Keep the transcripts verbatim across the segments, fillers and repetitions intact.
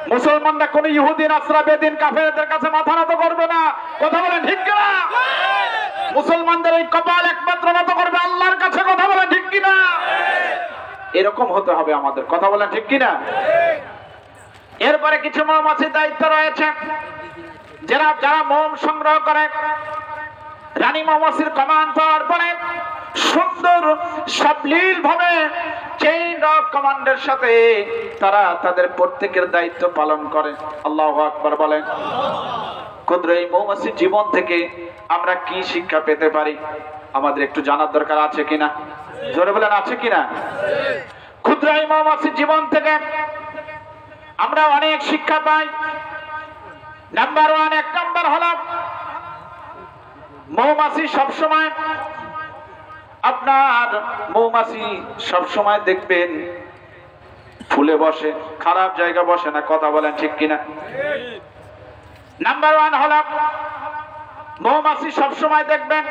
মুসলমানরা কোন ইহুদি নাসরা বেদিন কাফেরদের কাছে মাথা নত করবে না। কথা বলেন ঠিক কিনা? মুসলমানদের এই কপাল একমাত্র নত করবে আল্লাহর কাছে। কথা বলেন ঠিক কিনা? এরকম হতে হবে আমাদের। কথা বলেন ঠিক কিনা? এরপরে কিছু মৌমাছির দায়িত্ব রয়েছে, যারা যারা মোম সংগ্রহ করে। রানী মৌমাছির কমান্ড পাওয়ার পরে সুন্দর সাবলীল ভাবে চেইন অফ কমান্ডের সাথে তারা তাদের প্রত্যেকের দায়িত্ব পালন করে। আল্লাহু আকবার বলেন। ক্ষুদ্র এই মৌমাছির জীবন থেকে আমরা কি শিক্ষা পেতে পারি আমাদের একটু জানার দরকার আছে কিনা? জোরে বলেন আছে কিনা? ক্ষুদ্র এই মৌমাছির জীবন থেকে আমরা অনেক শিক্ষা পাই। নাম্বার ওয়ান, এক নাম্বার হলো মৌমাছি সবসময় আপনার মৌমাছি সবসময় দেখবেন ফুলে বসে, খারাপ জায়গা বসে না। কথা বলেন ঠিক কিনা? নাম্বার ওয়ান হলো মৌমাছি সবসময় দেখবেন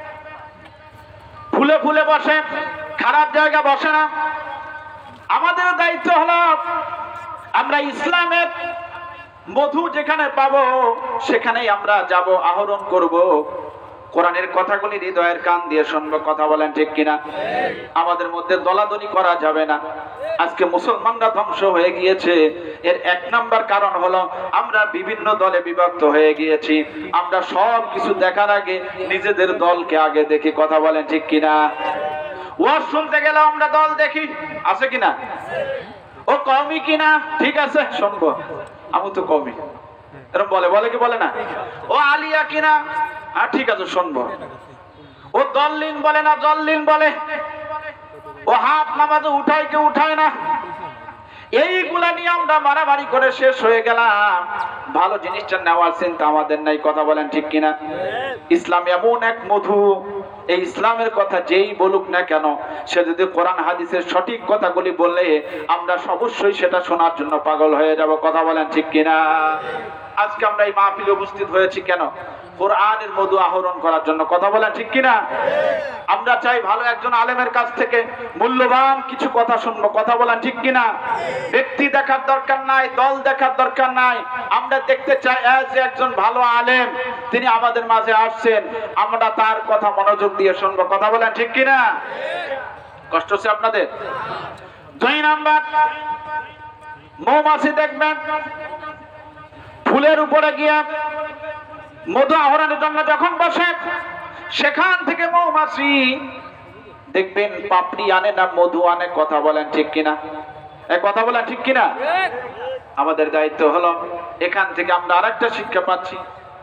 ফুলে ফুলে বসে, খারাপ জায়গা বসে না। আমাদের দায়িত্ব হলো আমরা ইসলামের মধু যেখানে পাবো সেখানেই আমরা যাব, আহরণ করব। কোরআনের কথাগুলি হৃদয়ের কান দিয়ে শুনবো। কথা বলেন ঠিক কিনা? আমাদের মধ্যে দলাদলি করা যাবে না। আজকে মুসলমানরা ধ্বংস হয়ে গিয়েছে, এর এক নাম্বার কারণ হলো আমরা বিভিন্ন দলে বিভক্ত হয়ে গিয়েছি। আমরা সব কিছু দেখার আগে নিজেদের দলকে আগে দেখি। কথা বলেন ঠিক কিনা? ওয়াজ শুনতে গেলে আমরা দল দেখি, আছে কিনা? ও কওমি কিনা, ঠিক আছে শুনবো, আমি তো কওমি, এরকম বলে বলে কি বলে না? ও আলিয়া কিনা, হ্যাঁ ঠিক আছে শুনবো। ও দল্লিন বলে না জল্লিন বলে, ও হাত নামাজে উঠায় কি উঠায় না। এইগুলা নিয়ে আমরা মারামারি করে শেষ হয়ে গেলাম। ভালো জিনিসটা নেওয়ার চিন্তা আমাদের নাই। কথা বলেন ঠিক কিনা? ইসলাম এমন এক মধু, এই ইসলামের কথা যেই বলুক না কেন, সে যদি কোরআন হাদিসের সঠিক কথাগুলি বললে আমরা অবশ্যই সেটা শোনার জন্য পাগল হয়ে যাব। কথা বলেন ঠিক কিনা? আজকে আমরা এই মাহফিলে উপস্থিত হয়েছি কেন? কোরআনের মধু আহরণ করার জন্য। কথা বলেন ঠিক কিনা? আমরা চাই ভালো একজন আলেমের কাছ থেকে মূল্যবান কিছু কথা শুনবো। কথা বলেন ঠিক কিনা? ব্যক্তি দেখার দরকার নাই, দল দেখার দরকার নাই। আমরা দেখতে চাই এজ একজন ভালো আলেম, তিনি আমাদের মাঝে আসছেন, আমরা তার কথা মনোযোগ দিয়ে শুনবো। কথা বলেন ঠিক কিনা? কষ্ট হচ্ছে আপনাদের? দুই নাম্বার, মৌমাছি দেখবেন ফুলের উপরে গিয়ে মধু আহরণের জন্য যখন বসে, সেখান থেকে মৌমাছি দেখবেন পাপড়ি আনে না মধু আনে। কথা বলেন ঠিক কিনা? এই কথা বলেন ঠিক কিনা? আমাদের দায়িত্ব হলো এখান থেকে আমরা আরেকটা শিক্ষা পাচ্ছি।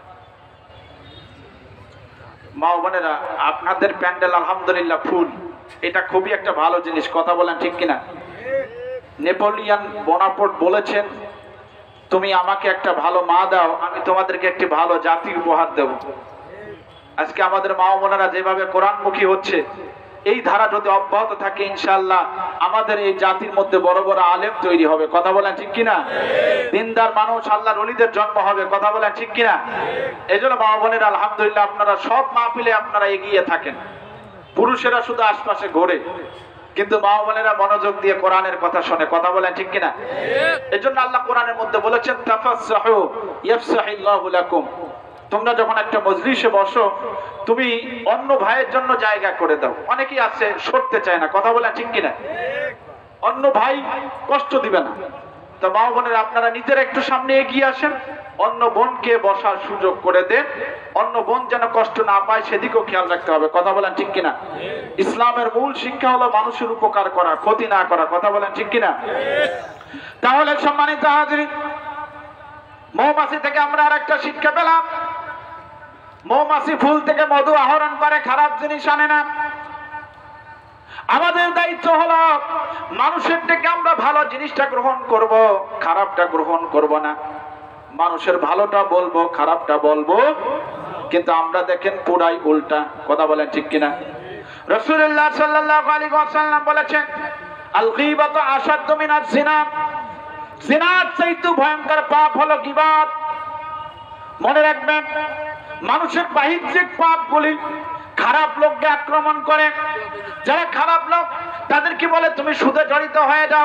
মা বোনেরা, আপনাদের প্যান্ডেল আলহামদুলিল্লাহ ফুল, এটা খুবই একটা ভালো জিনিস। কথা বলেন ঠিক কিনা? নেপোলিয়ন বোনাপার্ট বলেছেন, তুমি আমাকে একটা ভালো মা দাও, আমি তোমাদেরকে একটি ভালো জাতি উপহার দেব। আজকে আমাদের মা বোনেরা যেভাবে কোরআনমুখী হচ্ছে, এই ধারা যদি অব্যাহত থাকে ইনশাআল্লাহ আমাদের এই জাতির মধ্যে বড় বড় আলেম তৈরি হবে। কথা বলেন ঠিক কিনা? দিনদার মানুষ, আল্লাহর ওলিদের জন্ম হবে। কথা বলেন ঠিক কিনা? এই জন্য মা বোনেরা আলহামদুলিল্লাহ আপনারা সব মাহফিলে আপনারা এগিয়ে থাকেন। পুরুষেরা শুধু আশপাশে ঘোরে, কিন্তু মা বোনেরা মনোযোগ দিয়ে কোরআনের কথা শুনে। কথা বলেন ঠিক কিনা? এজন্য আল্লাহ কোরআনের মধ্যে বলেছেন, তাফাসসাহু ইয়াফসাহিল্লাহু লাকুম। তোমরা যখন একটা মজলিসে বসো, তুমি অন্য ভাইয়ের জন্য জায়গা করে দাও। অনেকেই আছে সরতে চায় না। কথা বলেন ঠিক কিনা? অন্য ভাই কষ্ট দিবে না। তো মা বোনেরা আপনারা নিজেরা একটু সামনে এগিয়ে আসেন, অন্য বোনকে বসার সুযোগ করে দেন। অন্য বোন যেন কষ্ট না পায় সেদিকেও খেয়াল রাখতে হবে। কথা বলেন ঠিক কিনা? ইসলামের মূল শিক্ষা হলো মানুষের উপকার করা, ক্ষতি না করা। কথা বলেন ঠিক কিনা? তাহলে সম্মানিত হাজিরিন, মৌমাছি থেকে আমরা আর একটা শিক্ষা পেলাম। মৌমাছি ফুল থেকে মধু আহরণ করে, খারাপ জিনিস আনে না। আমাদের দায়িত্ব হলো মানুষের থেকে আমরা ভালো জিনিসটা গ্রহণ করব, খারাপটা গ্রহণ করব না। মানুষের ভালোটা বলবো, খারাপটা বলবো, কিন্তু আমরা দেখেন পুরাই উল্টা। কথা বলেন ঠিক কিনা? রাসূলুল্লাহ সাল্লাল্লাহু আলাইহি ওয়াসাল্লাম বলেছেন, আল গীবাতু আশাদ্দু মিনাজ জিনা। জিনার চাইতে ভয়ঙ্কর পাপ হলো গীবত। মনে রাখবেন, মানুষের বাহ্যিক পাপগুলি খারাপ লোককে আক্রমণ করে। যারা খারাপ লোক তাদেরকে বলে তুমি সুদে জড়িত হয়ে যাও,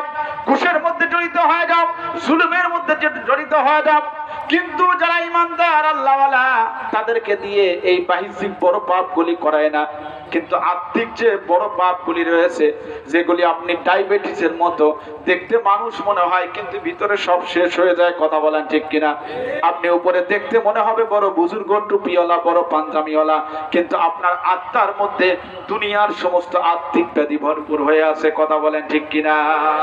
ঘুষের মধ্যে জড়িত হয়ে যাও, জুলুমের মধ্যে জড়িত হয়ে যাও। কিন্তু যারা ইমানদার আল্লাহওয়ালা তাদেরকে দিয়ে এই বাহ্যিক বড় পাপগুলি করায় না, কিন্তু আত্মিক যে বড় পাপগুলি রয়েছে যেগুলি আপনি ডায়াবেটিসের মতো দেখতে মানুষ মনে হয় কিন্তু ভিতরে সব শেষ হয়ে যায়। কথা বলেন ঠিক কিনা? আপনি উপরে দেখতে মনে হবে বড় বুজুর্গ টুপিওয়ালা বড় পাঞ্জামিওয়ালা, কিন্তু আপনার আত্মার মধ্যে দুনিয়ার সমস্ত আত্মিক ব্যাধি ভরপুর হয়ে আছে। কথা বলেন ঠিক কিনা?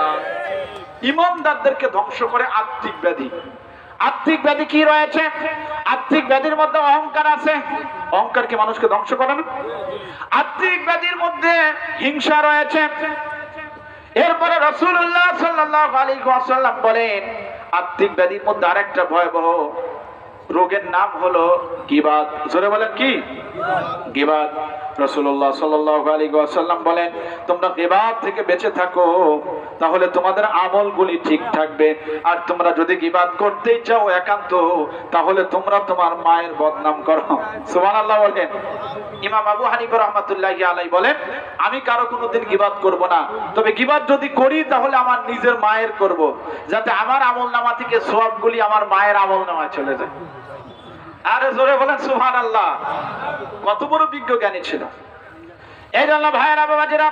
ইমানদারদেরকে ধ্বংস করে আত্মিক ব্যাধি। আত্মিক ব্যাধি কি রয়েছে? আত্মিক ব্যাধির মধ্যে অহংকার আছে। অহংকার কি মানুষকে ধ্বংস করে না? আত্মিক ব্যাধির মধ্যে হিংসা রয়েছে। এরপরে রাসূলুল্লাহ সাল্লাল্লাহু আলাইহি ওয়াসাল্লাম বলেন আত্মিক ব্যাধির মধ্যে আরেকটা ভয়াবহ রোগের নাম হলো গীবাত। জোরে বলেন কি? গীবাত। রাসূলুল্লাহ সাল্লাল্লাহু আলাইহি ওয়াসাল্লাম বলেন তোমরা গীবাত থেকে বেঁচে থাকো, তাহলে তোমাদের আমলগুলি ঠিক থাকবে। আর তোমরা যদি গীবাত করতেই চাও একান্ত, তাহলে তোমরা তোমার মায়ের বদনাম করো। সুবহানাল্লাহ বলেন। ইমাম আবু হানিফা রাহমাতুল্লাহি আলাইহি বলেন আমি কারো কোনোদিন গীবাত করব না, তবে গীবাত যদি করি তাহলে আমার নিজের মায়ের করব, যাতে আমার আমলনামা থেকে সওয়াবগুলি আমার মায়ের আমলনামায় চলে যায়। আরে জোরে বলেন সুবহানাল্লাহ। কত বড় বিজ্ঞ জ্ঞানী ছিল। এই জন্য ভাইয়েরা বাবাজিরা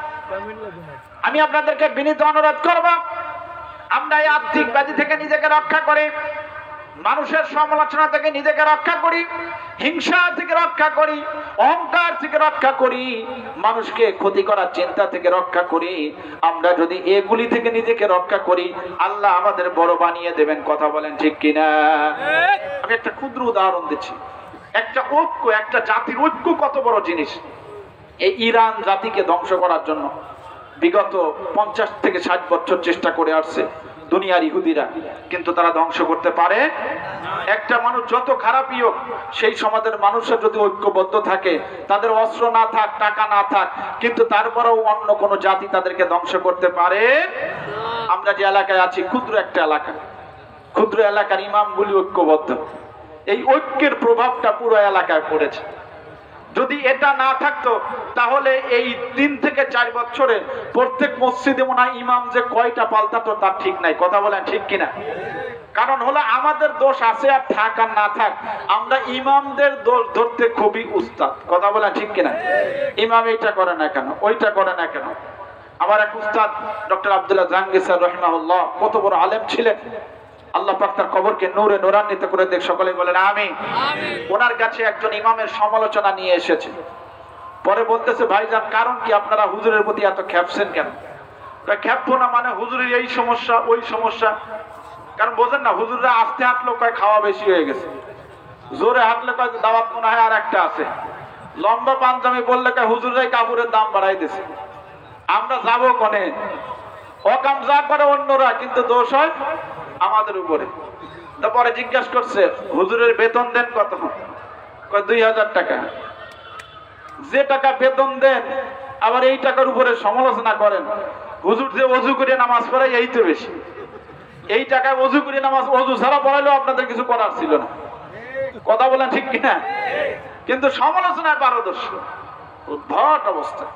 আমি আপনাদেরকে বিনীত অনুরোধ করব আমরা এই আত্মিক ব্যাধি থেকে নিজেকে রক্ষা করি, মানুষের সমালোচনা থেকে নিজেকে রক্ষা করি, হিংসা থেকে রক্ষা করি, অহংকার থেকে রক্ষা করি, মানুষকে ক্ষতি করার চিন্তা থেকে রক্ষা করি। আমরা যদি এগুলি থেকে নিজেকে রক্ষা করি আল্লাহ আমাদের বড় বানিয়ে দেবেন। কথা বলেন ঠিক কিনা? আমি একটা ক্ষুদ্র উদাহরণ দিচ্ছি। একটা ঐক্য, একটা জাতির ঐক্য কত বড় জিনিস। এই ইরান জাতিকে ধ্বংস করার জন্য বিগত পঞ্চাশ থেকে ষাট বছর চেষ্টা করে আসছে দুনিয়ার ইহুদিরা, কিন্তু তারা ধ্বংস করতে পারে। একটা মানুষ যত খারাপই হোক, সেই সমাজের মানুষরা যদি ঐক্যবদ্ধ থাকে, তাদের অস্ত্র না থাক, টাকা না থাক, কিন্তু তারপরেও অন্য কোনো জাতি তাদেরকে ধ্বংস করতে পারে। আমরা যে এলাকায় আছি ক্ষুদ্র একটা এলাকা, ক্ষুদ্র এলাকার ইমামগুলি ঐক্যবদ্ধ, এই ঐক্যের প্রভাবটা পুরো এলাকায় পড়েছে। যদি এটা না থাকতো তাহলে এই তিন থেকে চার বছরে প্রত্যেক মসজিদে মনে হয় ইমাম যে কয়টা পাল্টাতো তার ঠিক নাই। কথা বলেন ঠিক কিনা? কারণ হলো আমাদের দোষ আছে আর থাক আর না থাক, আমরা ইমামদের দোষ ধরতে খুবই উস্তাদ। কথা বলেন ঠিক কিনা? ইমাম এইটা করে না কেন, ওইটা করে না কেন। আমার এক উস্তাদ ডক্টর আব্দুল্লাহ জাহাঙ্গীর স্যার রাহিমাহুল্লাহ কত বড় আলেম ছিলেন, আল্লাহ পাক তার কবরকে নূরে নূরান্বিত করে দেখ, সকলে বলেন আমিন। ওনার কাছে একজন ইমামের সমালোচনা নিয়ে এসেছে, পরে বলতেছে ভাইজান কারণ কি আপনারা হুজুরের প্রতি এত খেপছেন কেন? খেপবো না মানে হুজুরের এই সমস্যা ওই সমস্যা, কারণ বোঝেন না হুজুররা আস্তে হাঁটলো কয় খাওয়া বেশি হয়ে গেছে, জোরে হাঁটলে কয় দাওয়াত মনে হয় আর একটা আছে, লম্বা পাঞ্জাবি বললে কয় হুজুররাই কাপড়ের দাম বাড়াই দিছে। আমরা যাবো কোনে? অকাম যা করে অন্যরা, কিন্তু দোষ হয় আমাদের উপরে। তারপরে জিজ্ঞাসা করছে হুজুরের বেতন দেন কত? কয় দুই হাজার টাকা। যে টাকা বেতন দেন আবার এই টাকার উপরে সমালোচনা করেন, হুজুর যে অজু করে নামাজ পড়াই এই তো বেশি, এই টাকায় অজু করে নামাজ অজু ছাড়া পড়াইলেও আপনাদের কিছু করার ছিল না। কথা বলেন ঠিক কিনা? কিন্তু সমালোচনায় পারদর্শী, উদ্ভট অবস্থা।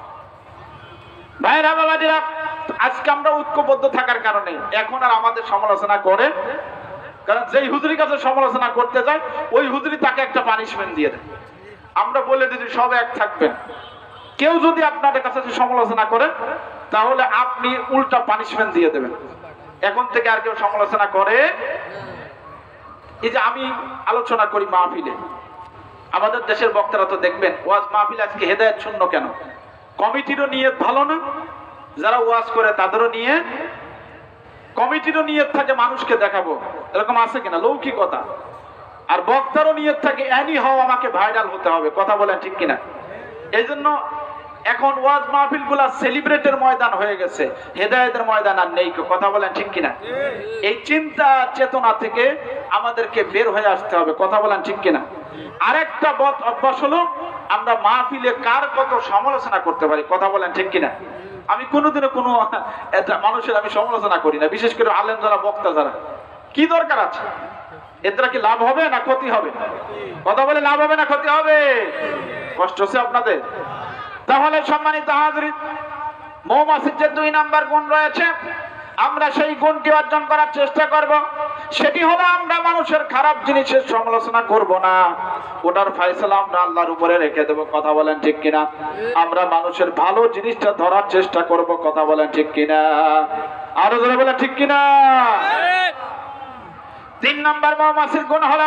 ভাইরা বাবাজিরা আজকে আমরা ঐক্যবদ্ধ থাকার কারণে এখন আর আমাদের সমালোচনা করে, কারণ যেই হুজুরির কাছে সমালোচনা করতে যায় ওই হুজুরি তাকে একটা পানিশমেন্ট দিয়ে দেয়। আমরা বলে দিদি সব এক থাকবেন, কেউ যদি আপনাদের কাছে সমালোচনা করে তাহলে আপনি উল্টা পানিশমেন্ট দিয়ে দেবেন। এখন থেকে আর কেউ সমালোচনা করে। এই যে আমি আলোচনা করি মাহফিলে, আমাদের দেশের বক্তারা তো দেখবেন ওয়াজ মাহফিল আজকে হেদায়েত শূন্য কেন? কমিটিরও নিয়ত ভালো না, যারা ওয়াজ করে তাদেরও নিয়ে, কমিটিরও নিয়ত থাকে মানুষকে দেখাবো, এরকম আছে কিনা লৌকিকতা, আর বক্তারও নিয়ত থাকে এনি হও আমাকে ভাইরাল হতে হবে। কথা বলেন ঠিক কিনা? এই জন্য এখন ওয়াজ মাহফিল গুলা সেলিব্রেটের ময়দান হয়ে গেছে, হেদায়েতের ময়দান আর নেই। কথা বলেন ঠিক কিনা? এই চিন্তা চেতনা থেকে আমাদেরকে বের হয়ে আসতে হবে। কথা বলেন ঠিক কিনা? আরেকটা বদ অভ্যাস হলো আমরা মাহফিলে কার কত সমালোচনা করতে পারি। কথা বলেন ঠিক কিনা? আমি কোনোদিনও কোনো মানুষের আমি সমালোচনা করি না, বিশেষ করে আলেম যারা বক্তা যারা। কি দরকার আছে? এতে কি লাভ হবে না ক্ষতি হবে? কথা বলে লাভ হবে না ক্ষতি হবে? কষ্ট হচ্ছে আপনাদের? তাহলে সম্মানিত হাজরিন, মৌমাছির যে দুই নাম্বার গুণ রয়েছে আমরা সেই গুণটি অর্জন করার চেষ্টা করব। সেটি হলো আমরা মানুষের খারাপ জিনিসের সমালোচনা করব না, ওটার ফয়সালা আমরা আল্লাহর উপরে রেখে দেব। কথা বলেন ঠিক কিনা? আমরা মানুষের ভালো জিনিসটা ধরার চেষ্টা করব। কথা বলেন ঠিক কিনা? আরো জোরে বলেন ঠিক কিনা? তিন নম্বর মৌমাছির গুণ হলো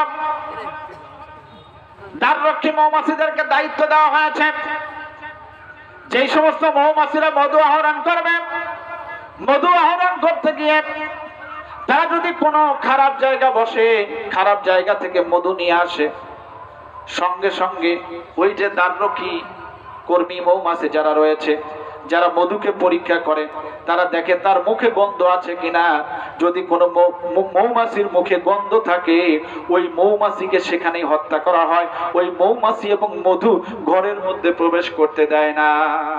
দ্বাররক্ষী মৌমাছিদেরকে দায়িত্ব দেওয়া হয়েছে যেই সমস্ত মৌমাছিরা মধু আহরণ করবে, মধু আহরণ করতে গিয়ে তারা যদি কোনো খারাপ জায়গা বসে, খারাপ জায়গা থেকে মধু নিয়ে আসে, সঙ্গে সঙ্গে ওই যে দ্বাররক্ষী কর্মী মৌমাছি যারা রয়েছে, যারা মধুকে পরীক্ষা করে, তারা দেখে তার মুখে গন্ধ আছে কিনা। যদি কোনো মৌমাছির মুখে গন্ধ থাকে, ওই মৌমাছিকে সেখানেই হত্যা করা হয়। ওই মৌমাছি এবং মধু ঘরের মধ্যে প্রবেশ করতে দেয় না।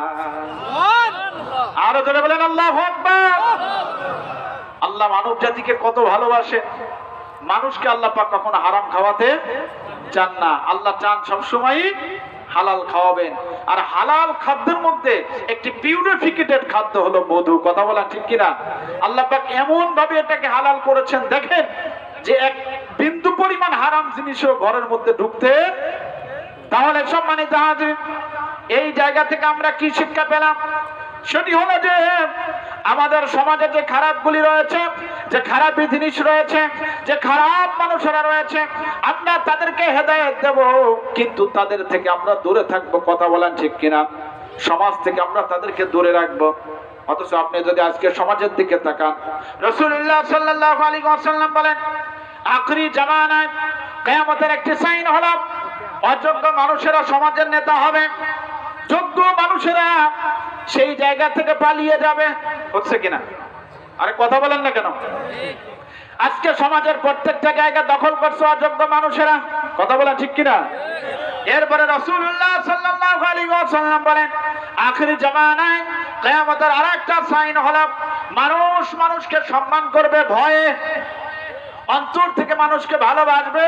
আরো জোরে বলেন আল্লাহু আকবার। আল্লাহ মানব জাতিকে কত ভালোবাসে। মানুষকে আল্লাহ পাক কখনো হারাম খাওয়াতে চান না। আল্লাহ চান সবসময় হালাল খাওয়াবেন। আর হালাল খাদ্যের মধ্যে একটি পিউরিফিকেটেড খাদ্য হলো মধু। কথা বলা ঠিক কিনা? আল্লাহ পাক এমন ভাবে এটাকে হালাল করেছেন, দেখেন যে এক বিন্দু পরিমাণ হারাম জিনিসও ঘরের মধ্যে ঢুকতে। তাহলে সম্মানিত হাজির, এই জায়গা থেকে আমরা কি শিক্ষা পেলাম? সেটি হলো যে আমাদের সমাজে যে খারাপগুলি রয়েছে, যে খারাপ জিনিস রয়েছে, যে খারাপ মানুষেরা রয়েছে, আমরা তাদেরকে হেদায়েত দেব, কিন্তু তাদের থেকে আমরা দূরে থাকবো। কথা বলেন ঠিক কিনা? সমাজ থেকে আমরা তাদেরকে দূরে রাখবো। অথচ আপনি যদি আজকে সমাজের দিকে তাকান, রাসূলুল্লাহ সাল্লাল্লাহু আলাইহি ওয়াসাল্লাম বলেন, আখরি জামানায় কিয়ামতের একটি সাইন হলো অযোগ্য মানুষেরা সমাজের নেতা হবে, যোগ্য মানুষেরা সেই জায়গা থেকে পালিয়ে যাবে। হচ্ছে কিনা? আরে কথা বলেন না কেন? আজকে সমাজের প্রত্যেকটা জায়গা দখল করছে অযোগ্য মানুষেরা। কথা বলেন ঠিক কিনা? এরপরে রাসূলুল্লাহ সাল্লাল্লাহু আলাইহি ওয়াসাল্লাম বলেন, আখেরি জামানায় কিয়ামতের আরেকটা সাইন হলো মানুষ মানুষকে সম্মান করবে ভয়ে, অন্তর থেকে মানুষকে ভালোবাসবে।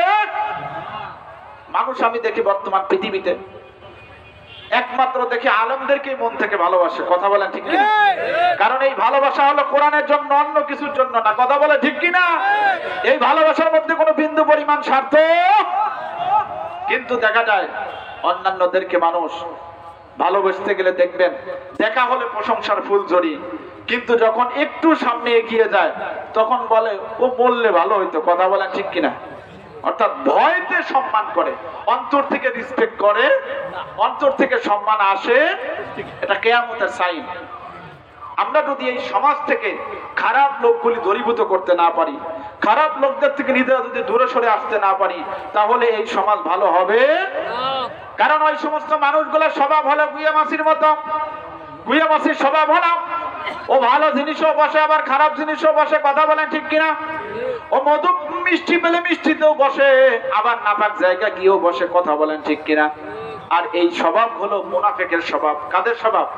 মানুষ আমি দেখি বর্তমান পৃথিবীতে একমাত্র দেখি আলেমদেরকে মন থেকে ভালোবাসে। কথা বলেন ঠিক কিনা? কারণ এই ভালোবাসা হলো কোরআনের জন্য, অন্য কিছুর জন্য না। কথা বলে ঠিক কিনা? এই ভালোবাসার মধ্যে কোনো বিন্দু পরিমাণ স্বার্থ। কিন্তু দেখা যায় অন্যান্যদেরকে মানুষ ভালোবাসতে গেলে দেখবেন দেখা হলে প্রশংসার ফুল ঝরি, কিন্তু যখন একটু সামনে এগিয়ে যায় তখন বলে ও বললে ভালো হইতো। কথা বলেন ঠিক কিনা? অর্থাৎ ভয়তে সম্মান করে, অন্তর থেকে রেসপেক্ট করে, অন্তর থেকে সম্মান আসে। এটা কিয়ামতের সাইন। আমরা যদি এই সমাজ থেকে খারাপ লোকগুলি দূরীভূত করতে না পারি, খারাপ লোকদের থেকে নিজেরা যদি দূরে সরে আসতে না পারি, তাহলে এই সমাজ ভালো হবে। কারণ ওই সমস্ত মানুষগুলোর স্বভাব হলো গুইয়া মাছির মতো। গুইয়া মাছির স্বভাব হলো ও ভালো জিনিসও বসে, আবার খারাপ জিনিসও বসে। কথা বলেন ঠিক কিনা? ও মধু মিষ্টি পেলে মিষ্টিতেও বসে, আবার নাপাক জায়গা গিয়েও বসে। কথা বলেন ঠিক কিনা? আর এই স্বভাব হলো মুনাফিকের স্বভাব। কাদের স্বভাব?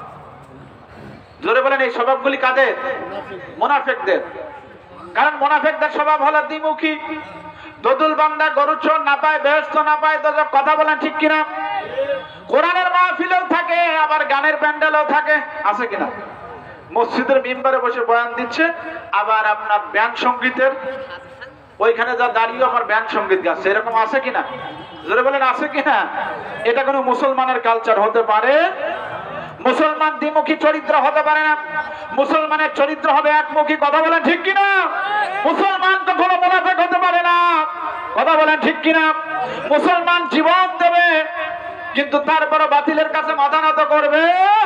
জোরে বলেন, এই স্বভাবগুলি কাদের? মুনাফিকদের। কারণ মুনাফিকদের স্বভাব হলো দ্বিমুখী। দদুল বান্দা গরু চোর না পায়, বেহেশত না পায় দোজখ। কথা বলেন ঠিক কিনা? কোরআনের মাহফিলেও থাকে, আবার গানের প্যান্ডেলেও থাকে। আছে কিনা? মসজিদের মিম্বারে বসে বয়ান দিচ্ছে, আবার আপনার ব্যান্ড সঙ্গীতের ওইখানে যা দাঁড়িয়ে আমার ব্যান্ড সঙ্গীত গাচ্ছে। এরকম আছে কিনা? জোরে বলেন আছে কিনা? এটা কোনো মুসলমানের কালচার হতে পারে? মুসলমান দ্বিমুখী চরিত্র হতে পারে না। মুসলমানের চরিত্র হবে একমুখী। কথা বলেন ঠিক কিনা? মুসলমান কখনো মুনাফিক হতে পারে না। কথা বলেন ঠিক কিনা? মুসলমান জীবন দেবে, কিন্তু তারপরে বাতিলের কাছে মাথা নত করবে।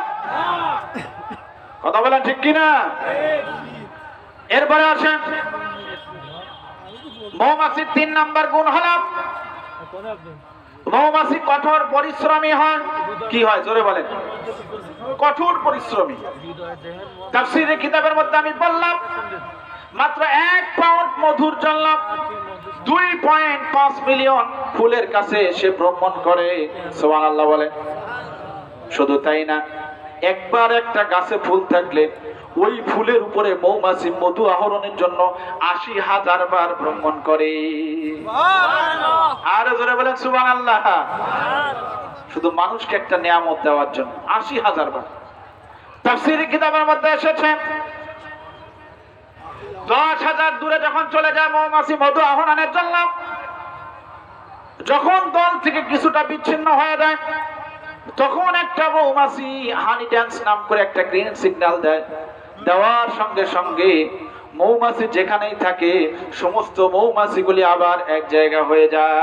কথা বলেন ঠিক কিনা? এরপরে আসেন মৌমাছির তিন নাম্বার গুণ হলো মৌমাছি কঠোর পরিশ্রমী হয়। কি হয়? জোরে বলেন। কঠোর পরিশ্রমী। তাফসীরের কিতাবের মধ্যে আমি বললাম মাত্র এক পাউন্ড মধুর জন্য দুই পয়েন্ট পাঁচ মিলিয়ন ফুলের কাছে সে ভ্রমণ করে। সুবহানাল্লাহ বলে। শুধু তাই না, একবার একটা গাছে ফুল থাকলে ওই ফুলের উপরে মৌমাছি মধু আহরণের জন্য আশি হাজার বার ভ্রমণ করে। আর জোরে বলেন সুবহানাল্লাহ। শুধু মানুষকে একটা নিয়ামত দেওয়ার জন্য আশি হাজার বার। তাফসীরের কিতাবের মধ্যে এসেছে দশ হাজার দূরে যখন চলে যায় মৌমাছি মধু আহরণের জন্য, যখন দল থেকে কিছুটা বিচ্ছিন্ন হয়ে যায়, তখন একটা মৌমাছি হানি ড্যান্স নাম করে একটা গ্রিন সিগন্যাল দেয়। দেওয়ার সঙ্গে সঙ্গে মৌমাছি যেখানেই থাকে সমস্ত মৌমাছিগুলি আবার এক জায়গা হয়ে যায়।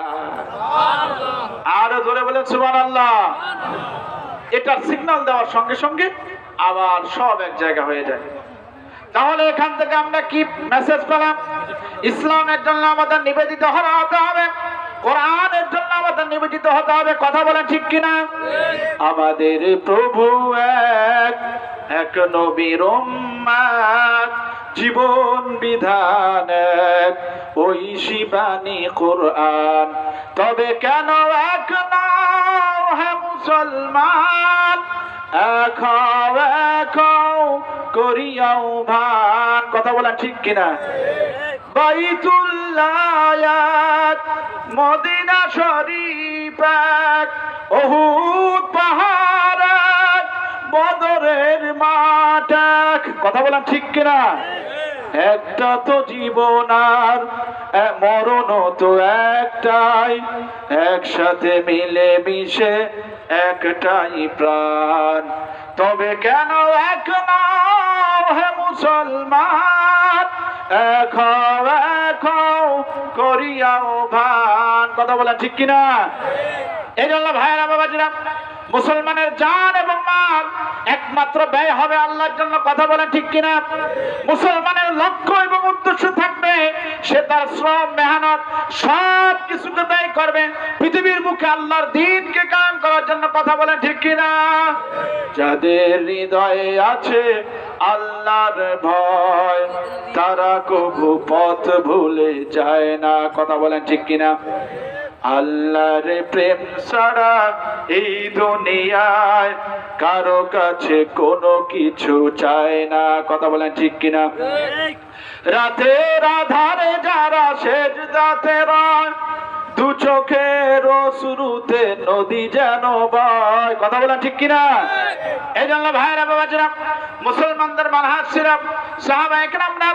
আরো জোরে বলেন সুবহানাল্লাহ। এটা সিগন্যাল দেওয়ার সঙ্গে সঙ্গে আবার সব এক জায়গা হয়ে যায়। তাহলে এখান থেকে আমরা কি মেসেজ পেলাম? ইসলামের জন্য আমাদের নিবেদিত হতে হবে, কোরআনের জন্য আমাদের নিবেদিত হতে হবে। কথা বলেন ঠিক কিনা? আমাদের প্রভু এক, এক নবীর উম্মত, জীবন বিধান এক, ওই শিবানী কোরআন। তবে কেন এক নাও হে মুসলমান, এক হও এক হও করিয়াও ভান। কথা বলেন ঠিক কিনা? বাইতুল্লাহ মদিনা শরীফ এক, উহুদ পাহাড় এক, বদরের মাঠ এক। কথা বলেন ঠিক কিনা? একটা তো জীবন আর মরণ তো একটাই, একসাথে মিলে মিশে একটাই প্রাণ। তবে কেন এক নাও হে মুসলমান, এক হও এক হও করিয়াও ভান। কথা বলেন ঠিক কিনা? এই জন্য ভাইয়েরা বাবাজিরা, মুসলমানের জান এবং মাল একমাত্র ব্যয় হবে আল্লাহর জন্য। কথা বলেন ঠিক কিনা? মুসলমানের লক্ষ্য এবং উদ্দেশ্য থাকবে সে তার শ্রম মেহনত সব কিছুকে ব্যয় করবে পৃথিবীর মুখে আল্লাহর দ্বীনকে কায়েম করার জন্য। কথা বলেন ঠিক কিনা? যাদের হৃদয়ে আছে আল্লাহর ভয়, তারা কবু পথ ভুলে যায় না। কথা বলেন ঠিক কিনা? আল্লাহর প্রেম ছাড়া এই দুনিয়ায় কারো কাছে কোনো কিছু চায় না। কথা বলেন ঠিক কিনা? রাতের আধারে যারা সেজদাতে রয়, দু চোখের শুরুতে নদী যেন বয়। কথা বলেন ঠিক কিনা? এই জন্য ভাইরা বাবাজিরা, মুসলমানদের মানহাজ ছিল সাহাবায়ে কেরামরা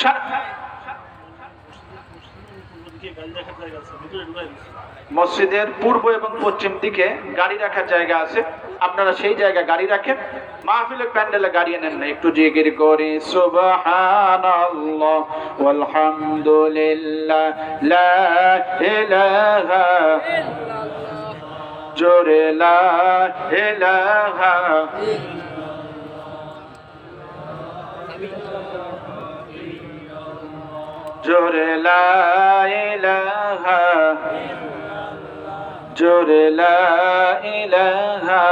মসজিদের পূর্ব এবং পশ্চিম দিকে গাড়ি রাখার জায়গা আছে, আপনারা সেই জায়গায় গাড়ি রাখেন। মাহফিলের প্যান্ডেলে গাড়ি নেন না, একটু জিকির করি সুবহানাল্লাহ ওয়ালহামদুলিল্লাহ লা ইলাহা ইল্লাল্লাহ, জোরে লা ইলাহা জোরে লা ইলাহা, জোরে লা ইলাহা।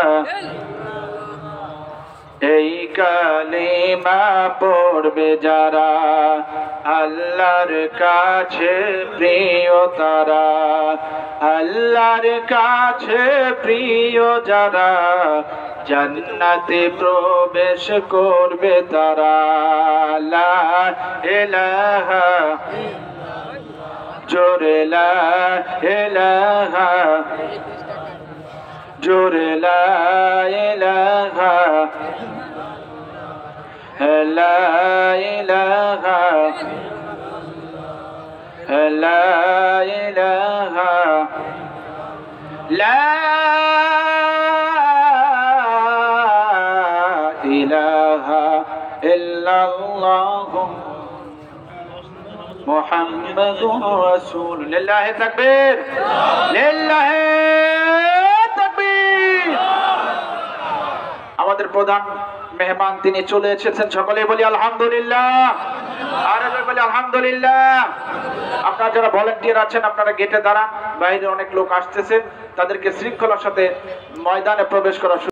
এই কালিমা পড়বে যারা আল্লাহর কাছে প্রিয় তারা, আল্লাহর কাছে প্রিয় যারা জান্নাতে প্রবেশ করবে তারা। লা ইলাহা, জোরে লা ইলাহা, জোরে লা ইলাহা, লা ইলাহা, লা ইলাহা, লা ইলাহা ইল্লাল্লাহু মুহাম্মাদুর রাসূলুল্লাহ। লিল্লাহি তাকবীর, লিল্লাহি তাকবীর। আমাদের প্রধান মেহমান তিনি চলে এসেছেন, সকলেই বলি আলহামদুলিল্লাহ। আর বলি আলহামদুলিল্লাহ। আপনারা যারা ভলান্টিয়ার আছেন আপনারা গেটে দাঁড়ান, বাইরে অনেক লোক আসতেছে, তাদেরকে শৃঙ্খলার সাথে ময়দানে প্রবেশ করা